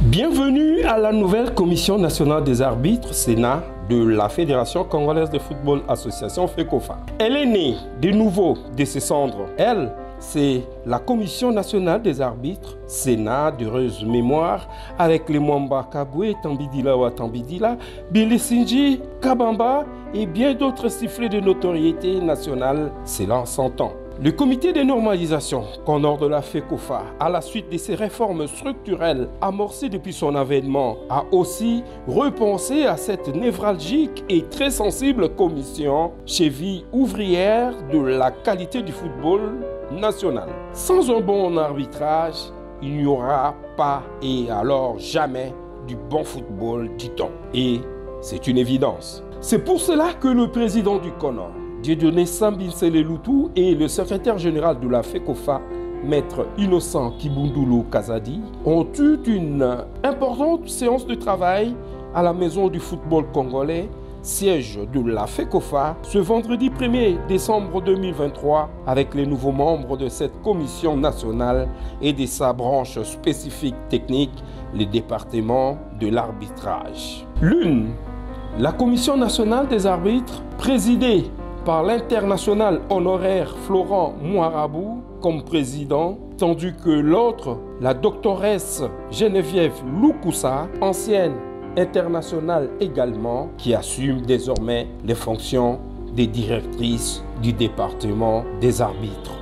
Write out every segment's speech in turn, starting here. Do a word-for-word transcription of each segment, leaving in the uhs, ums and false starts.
Bienvenue à la nouvelle Commission nationale des arbitres, Sénat, de la Fédération congolaise de football association FECOFA. Elle est née de nouveau de ses cendres. Elle, c'est la Commission nationale des arbitres, Sénat, d'heureuse mémoire, avec les Mwamba Kabwe, Tambidila wa Tambidila, Bilesinji, Kabamba et bien d'autres sifflets de notoriété nationale, cela s'entend. Le comité de normalisation qu'honore de la FECOFA, à la suite de ces réformes structurelles amorcées depuis son avènement, a aussi repensé à cette névralgique et très sensible commission, cheville ouvrière de la qualité du football national. Sans un bon arbitrage, il n'y aura pas et alors jamais du bon football, dit-on. Et c'est une évidence. C'est pour cela que le président du CONOR, Dieudonné Sambinzele Lutu, et le secrétaire général de la FECOFA, Maître Innocent Kibundulu Kazadi, ont eu une importante séance de travail à la Maison du football congolais, siège de la FECOFA, ce vendredi premier décembre deux mille vingt-trois, avec les nouveaux membres de cette commission nationale et de sa branche spécifique technique, le département de l'arbitrage. L'une, la Commission nationale des arbitres, présidée par l'international honoraire Florent Mouarabou comme président, tandis que l'autre, la doctoresse Geneviève Loukoussa, ancienne internationale également, qui assume désormais les fonctions des directrices du département des arbitres.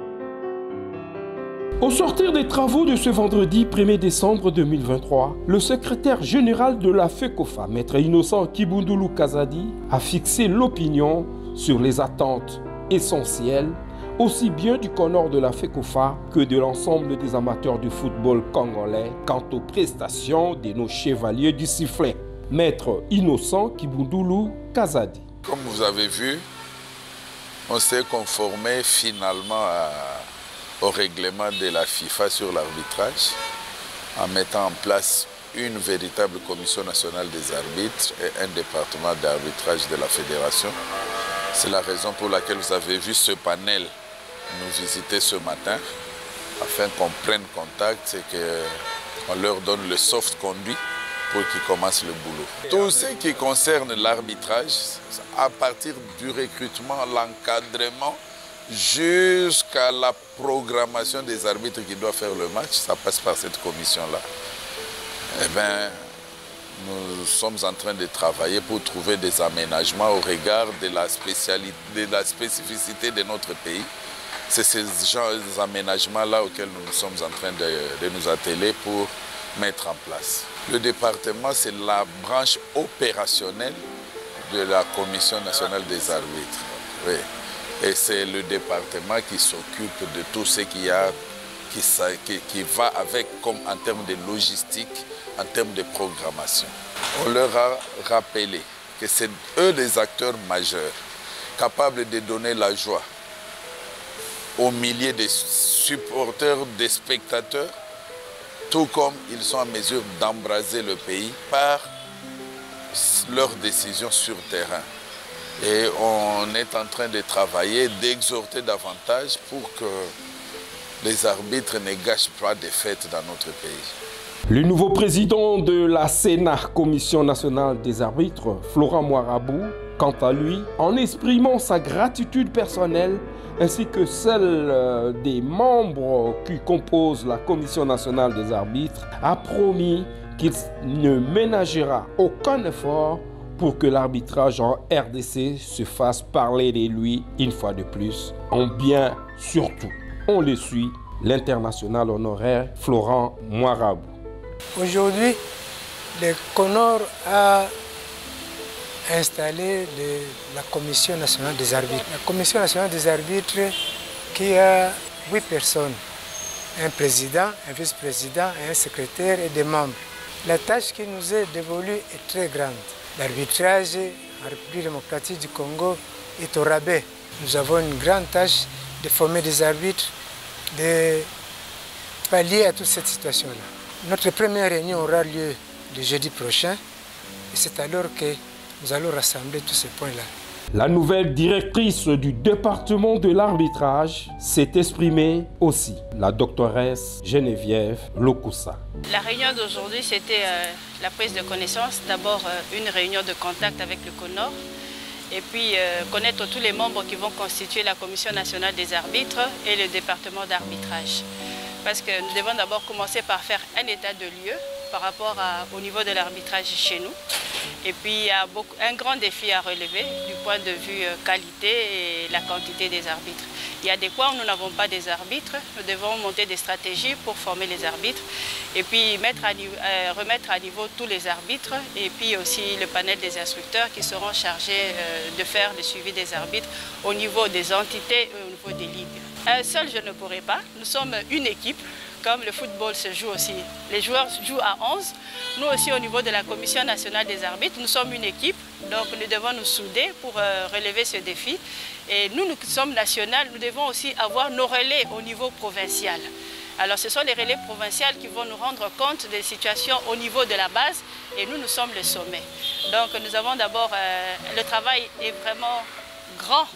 Au sortir des travaux de ce vendredi premier décembre deux mille vingt-trois, le secrétaire général de la FECOFA, Maître Innocent Kibundulu Kazadi, a fixé l'opinion sur les attentes essentielles, aussi bien du CONOR de la FECOFA que de l'ensemble des amateurs du football congolais quant aux prestations de nos chevaliers du sifflet. Maître Innocent Kibundulu Kazadi. Comme vous avez vu, on s'est conformé finalement à, au règlement de la FIFA sur l'arbitrage en mettant en place une véritable commission nationale des arbitres et un département d'arbitrage de la fédération. C'est la raison pour laquelle vous avez vu ce panel nous visiter ce matin, afin qu'on prenne contact et qu'on leur donne le soft conduit pour qu'ils commencent le boulot. Tout ce qui concerne l'arbitrage, à partir du recrutement, l'encadrement, jusqu'à la programmation des arbitres qui doivent faire le match, ça passe par cette commission-là. Eh bien, nous sommes en train de travailler pour trouver des aménagements au regard de la, spécialité, de la spécificité de notre pays. C'est ces genres d'aménagements-là auxquels nous sommes en train de, de nous atteler pour mettre en place. Le département, c'est la branche opérationnelle de la Commission nationale des arbitres. Oui. Et c'est le département qui s'occupe de tout ce qu'il y a, qui, qui, qui va avec, comme en termes de logistique, en termes de programmation. On leur a rappelé que c'est eux les acteurs majeurs, capables de donner la joie aux milliers de supporters, des spectateurs, tout comme ils sont en mesure d'embraser le pays par leurs décisions sur terrain. Et on est en train de travailler, d'exhorter davantage pour que les arbitres ne gâchent pas des fêtes dans notre pays. Le nouveau président de la Sénat, Commission nationale des arbitres, Florent Mouarabou, quant à lui, en exprimant sa gratitude personnelle ainsi que celle des membres qui composent la Commission nationale des arbitres, a promis qu'il ne ménagera aucun effort pour que l'arbitrage en R D C se fasse parler de lui une fois de plus, en bien surtout. On le suit, l'international honoraire Florent Mouarabou. Aujourd'hui, le CONOR a installé le, la Commission nationale des arbitres. La Commission nationale des arbitres qui a huit personnes, un président, un vice-président, un secrétaire et des membres. La tâche qui nous est dévolue est très grande. L'arbitrage en République démocratique du Congo est au rabais. Nous avons une grande tâche de former des arbitres, de pallier à toute cette situation-là. Notre première réunion aura lieu le jeudi prochain et c'est alors que nous allons rassembler tous ces points-là. La nouvelle directrice du département de l'arbitrage s'est exprimée aussi, la doctoresse Geneviève Lokussa. La réunion d'aujourd'hui, c'était euh, la prise de connaissance. D'abord, euh, une réunion de contact avec le CONOR et puis euh, connaître tous les membres qui vont constituer la Commission nationale des arbitres et le département d'arbitrage. Parce que nous devons d'abord commencer par faire un état de lieu par rapport à, au niveau de l'arbitrage chez nous. Et puis il y a beaucoup, un grand défi à relever du point de vue qualité et la quantité des arbitres. Il y a des coins où nous n'avons pas des arbitres, nous devons monter des stratégies pour former les arbitres et puis mettre à, euh, remettre à niveau tous les arbitres et puis aussi le panel des instructeurs qui seront chargés euh, de faire le suivi des arbitres au niveau des entités et au niveau des ligues. Euh, seul je ne pourrai pas, nous sommes une équipe. Comme le football se joue aussi, les joueurs jouent à onze. Nous aussi au niveau de la Commission nationale des arbitres, nous sommes une équipe, donc nous devons nous souder pour euh, relever ce défi. Et nous, nous sommes nationaux, nous devons aussi avoir nos relais au niveau provincial. Alors ce sont les relais provinciaux qui vont nous rendre compte des situations au niveau de la base et nous, nous sommes le sommet. Donc nous avons d'abord, euh, le travail est vraiment grand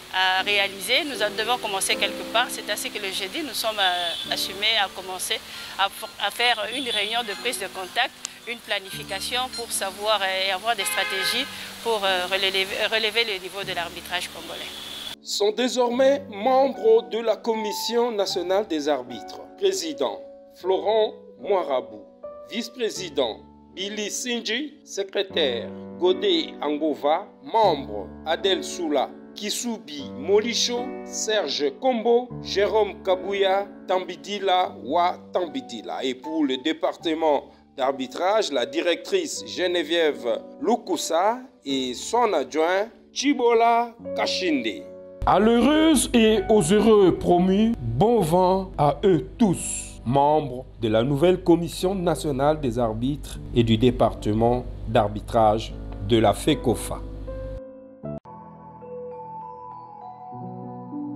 à réaliser. Nous devons commencer quelque part. C'est ainsi que le jeudi, nous sommes assumés à commencer à, à faire une réunion de prise de contact, une planification pour savoir et avoir des stratégies pour relever, relever le niveau de l'arbitrage congolais. Sont désormais membres de la Commission nationale des arbitres. Président Florent Moirabou, vice-président Billy Sinji, secrétaire Godé Angova, membre Adel Soula, Kisubi Molicho, Serge Kombo, Jérôme Kabouya, Tambidila Wa Tambidila. Et pour le département d'arbitrage, la directrice Geneviève Lokussa et son adjoint Chibola Kashinde. À l'heureuse et aux heureux promus, bon vent à eux tous, membres de la nouvelle Commission nationale des arbitres et du département d'arbitrage de la FECOFA.